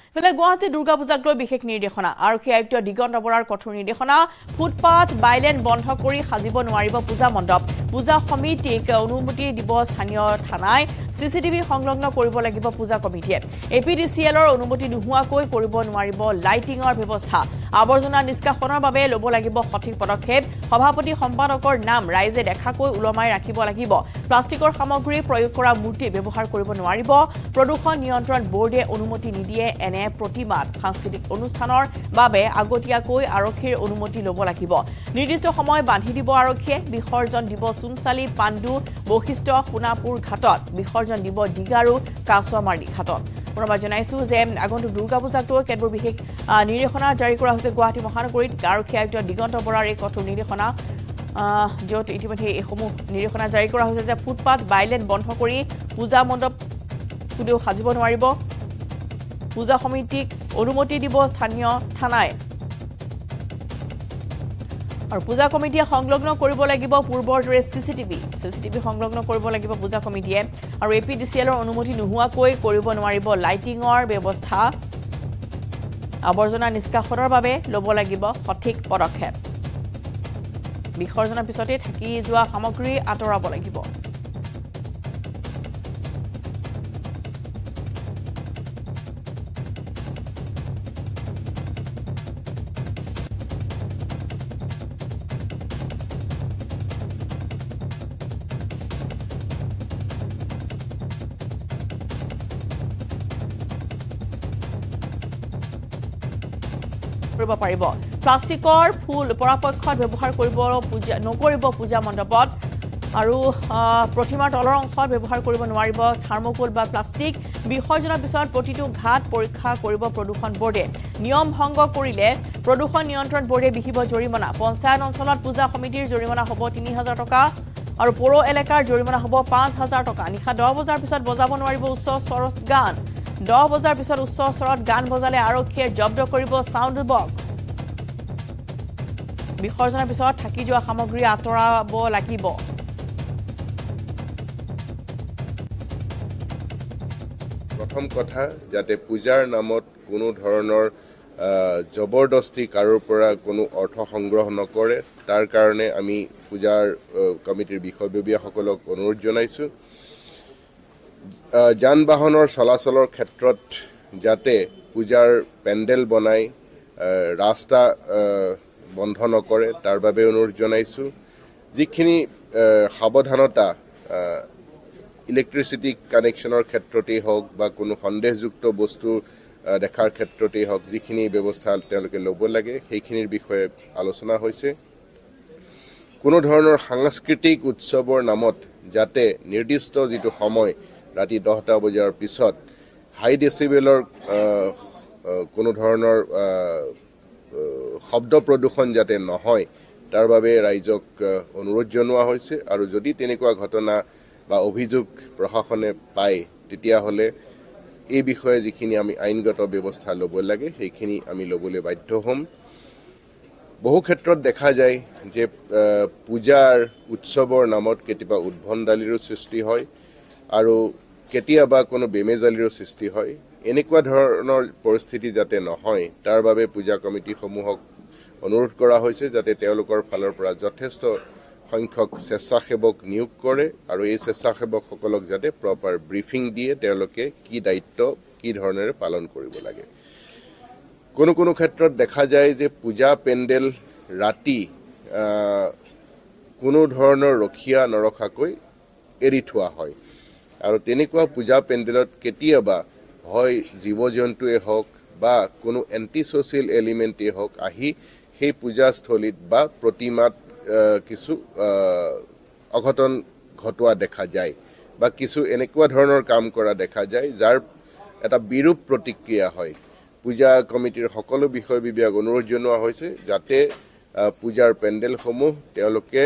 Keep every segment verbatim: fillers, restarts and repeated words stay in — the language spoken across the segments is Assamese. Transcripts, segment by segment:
ফলে গুৱাহাটী দুৰ্গা পূজাক লৈ বিশেষ নিৰ্দেশনা আৰক্ষী আয়ুক্ত দিগন্ত বৰাৰ কঠোৰ নিৰ্দেশনা ফুটপাথ বাইলেন বন্ধ কৰি সাজিব নোৱাৰিব পূজা মণ্ডপ পূজা সমিতিক অনুমতি দিব স্থানীয় থানাই সিসিটিভি সংলগ্ন কৰিব লাগিব পূজা কমিটিয়ে এপিডিসিএলৰ অনুমতি নোহোৱাকৈ কৰিব নোৱাৰিব লাইটিংৰ ব্যৱস্থা আৱৰ্জনা নিষ্কাশনৰ বাবে ল'ব লাগিব সঠিক পদক্ষেপ সভাপতি সম্পাদকৰ নাম ৰাইজে দেখাকৈ উলমাই ৰাখিব লাগিব প্লাষ্টিকৰ সামগ্ৰী প্ৰয়োগ কৰা মূৰ্তি ব্যৱহাৰ কৰিব নোৱাৰিব প্ৰদূষণ নিয়ন্ত্ৰণ বোৰ্ডে অনুমতি নিদিয়ে এনে প্ৰতিমাত সাংস্কৃতিক অনুষ্ঠানৰ বাবে আগতীয়াকৈ আৰক্ষীৰ অনুমতি ল'ব লাগিব নিৰ্দিষ্ট সময় বান্ধি দিব আৰক্ষীয়ে বিসৰ্জন দিব সুনচালি পাণ্ডু বৈশিষ্ট্য সোণাপুৰ ঘাটত বিসৰ্জন দিব ডিগাৰু কাছমাৰী ঘাটত পুনৰবাৰ জনাইছো যে আগন্তুক দুৰ্গা পূজাক লৈ কেতবোৰ বিশেষ নিৰ্দেশনা জাৰি কৰা হৈছে গুৱাহাটী মহানগৰীত আৰক্ষী আয়ুক্ত দিগন্ত বৰাৰ এই কঠোৰ নিৰ্দেশনা য'ত ইতিমধ্যে এইসমূহ নিৰ্দেশনা জাৰি কৰা হৈছে যে ফুটপাথ বাইলেন বন্ধ কৰি পূজা মণ্ডপ কোনেও সাজিব নোৱাৰিব পূজা সমিতিক অনুমতি দিব স্থানীয় থানাই আৰু পূজা কমিটিয়ে সংলগ্ন কৰিব লাগিব পূৰ্বৰ দৰে সিসিটিভি সিসিটিভি সংলগ্ন কৰিব লাগিব পূজা কমিটিয়ে আৰু এপিডিসিএলৰ অনুমতি নোহোৱাকৈ কৰিব নোৱাৰিব লাইটিংৰ ব্যৱস্থা আৱৰ্জনা নিষ্কাশনৰ বাবে ল'ব লাগিব সঠিক পদক্ষেপ বিসৰ্জনৰ পিছতে থাকি যোৱা সামগ্ৰী আঁতৰাব লাগিব কৰিব পাৰিব প্লাষ্টিকৰ ফুল পৰাপক্ষত ব্যৱহাৰ কৰিব পূজা নকৰিব পূজা মণ্ডপত আৰু প্ৰতিমাৰ তলৰ অংশত ব্যৱহাৰ কৰিব নোৱাৰিব থাৰ্মোকোল বা প্লাষ্টিক বিসৰ্জনৰ পিছত প্ৰতিটো ঘাট পৰীক্ষা কৰিব প্ৰদূষণ বোৰ্ডে নিয়ম ভংগ কৰিলে প্ৰদূষণ নিয়ন্ত্ৰণ বোৰ্ডে বিহিব জৰিমনা পঞ্চায়ত অঞ্চলত পূজা সমিতিৰ জৰিমনা হ'ব তিনি হাজাৰ টকা আৰু পৌৰ এলেকাৰ জৰিমনা হ'ব পাঁচ হাজাৰ টকা নিশা দহ বজাৰ পিছত বজাব নোৱাৰিব উচ্চ স্বৰত গান দহ বজাৰ পিছত উচ্চ স্বৰত গান বজালে আৰক্ষীয়ে জব্দ কৰিব সাউণ্ড বক্স বিসৰ্জনৰ পিছত থাকি যোৱা সামগ্ৰী আঁতৰাব লাগিব প্ৰথম কথা যাতে পূজাৰ নামত কোনো ধৰণৰ জবৰদস্তি কাৰোৰ পৰা কোনো অৰ্থ সংগ্ৰহ নকৰে তাৰ কাৰণে আমি পূজাৰ কমিটিৰ বিষয়ববীয়াসকলক অনুৰোধ জনাইছো যান বাহনৰ চলাচলৰ ক্ষেত্ৰত যাতে পূজাৰ পেণ্ডেল বনাই ৰাস্তা বন্ধ নকৰে তাৰ বাবে অনুৰোধ জনাইছো যিখিনি সাৱধানতা ইলেক্ট্ৰিচিটি কানেকশ্যনৰ ক্ষেত্ৰতেই হওক বা কোনো সন্দেহযুক্ত বস্তু দেখাৰ ক্ষেত্ৰতেই হওক যিখিনি ব্যৱস্থা তেওঁলোকে ল'ব লাগে সেইখিনিৰ বিষয়ে আলোচনা হৈছে কোনো ধৰণৰ সাংস্কৃতিক উৎসৱৰ নামত যাতে নিৰ্দিষ্ট যিটো সময় ৰাতি দহটা বজাৰ পিছত হাই ডেচিবেলৰ কোনো ধৰণৰ শব্দ প্ৰদূষণ যাতে নহয় তাৰ বাবে ৰাইজক অনুৰোধ জনোৱা হৈছে আৰু যদি তেনেকুৱা ঘটনা বা অভিযোগ প্ৰশাসনে পায় তেতিয়াহ'লে এই বিষয়ে যিখিনি আমি আইনগত ব্যৱস্থা ল'ব লাগে সেইখিনি আমি ল'বলৈ বাধ্য হ'ম বহু ক্ষেত্ৰত দেখা যায় যে পূজাৰ উৎসৱৰ নামত কেতিয়াবা উদ্ভণ্ডালিৰো সৃষ্টি হয় আৰু কেতিয়াবা কোনো বেমেজালিৰো সৃষ্টি হয় এনেকুৱা ধৰণৰ পৰিস্থিতি যাতে নহয় তাৰ বাবে পূজা কমিটিসমূহক অনুৰোধ কৰা হৈছে যাতে তেওঁলোকৰ ফালৰ পৰা যথেষ্ট সংখ্যক স্বেচ্ছাসেৱক নিয়োগ কৰে আৰু এই স্বেচ্ছাসেৱকসকলক যাতে প্ৰপাৰ ব্ৰিফিং দিয়ে তেওঁলোকে কি দায়িত্ব কি ধৰণেৰে পালন কৰিব লাগে কোনো কোনো ক্ষেত্ৰত দেখা যায় যে পূজা পেণ্ডেল ৰাতি কোনো ধৰণৰ ৰখিয়া নৰখাকৈ এৰি থোৱা হয় আৰু তেনেকুৱা পূজা পেণ্ডেলত কেতিয়াবা হয় জীৱ জন্তুৱে হওক বা কোনো এণ্টি ছ'চিয়েল এলিমেণ্টেই হওক আহি সেই পূজাস্থলীত বা প্ৰতিমাত কিছু অঘটন ঘটোৱা দেখা যায় বা কিছু এনেকুৱা ধৰণৰ কাম কৰা দেখা যায় যাৰ এটা বিৰূপ প্ৰতিক্ৰিয়া হয় পূজা কমিটিৰ সকলো বিষয় বিভাগ অনুৰোধ জনোৱা হৈছে যাতে পূজাৰ পেণ্ডেলসমূহ তেওঁলোকে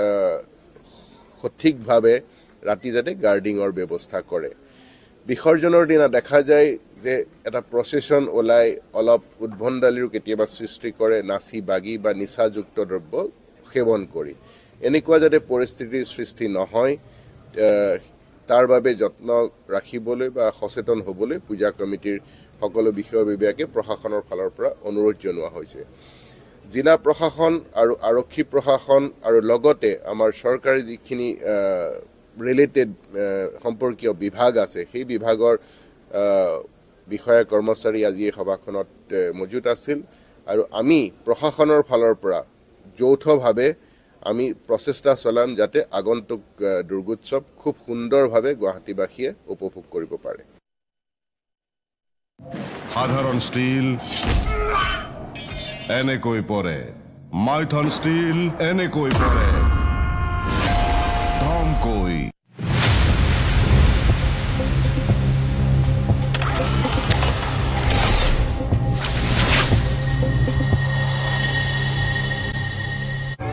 সঠিকভাৱে ৰাতি যাতে গাৰ্ডিঙৰ ব্যৱস্থা কৰে বিসৰ্জনৰ দিনা দেখা যায় যে এটা প্ৰচেছন ওলাই অলপ উদ্ভণ্ডালিৰো কেতিয়াবা সৃষ্টি কৰে নাচি বাগি বা নিচাযুক্ত দ্ৰব্য সেৱন কৰি এনেকুৱা যাতে পৰিস্থিতিৰ সৃষ্টি নহয় তাৰ বাবে যত্ন ৰাখিবলৈ বা সচেতন হ'বলৈ পূজা কমিটিৰ সকলো বিষয় বিভাগে প্ৰশাসনৰ ফালৰ পৰা অনুৰোধ জনোৱা হৈছে জিলা প্ৰশাসন আৰু আৰক্ষী প্ৰশাসন আৰু লগতে আমাৰ চৰকাৰী যিখিনি ৰিলেটেড সম্পৰ্কীয় বিভাগ আছে সেই বিভাগৰ বিষয়া কৰ্মচাৰী আজি এই সভাখনত মজুত আছিল আৰু আমি প্ৰশাসনৰ ফালৰ পৰা যৌথভাৱে আমি প্ৰচেষ্টা চলাম যাতে আগন্তুক দুৰ্গোৎসৱ খুব সুন্দৰভাৱে গুৱাহাটীবাসীয়ে উপভোগ কৰিব পাৰে সাধাৰণ ষ্টীল এনেকৈ পৰে মাইথন ষ্টীল এনেকৈ পৰে ধমকৈ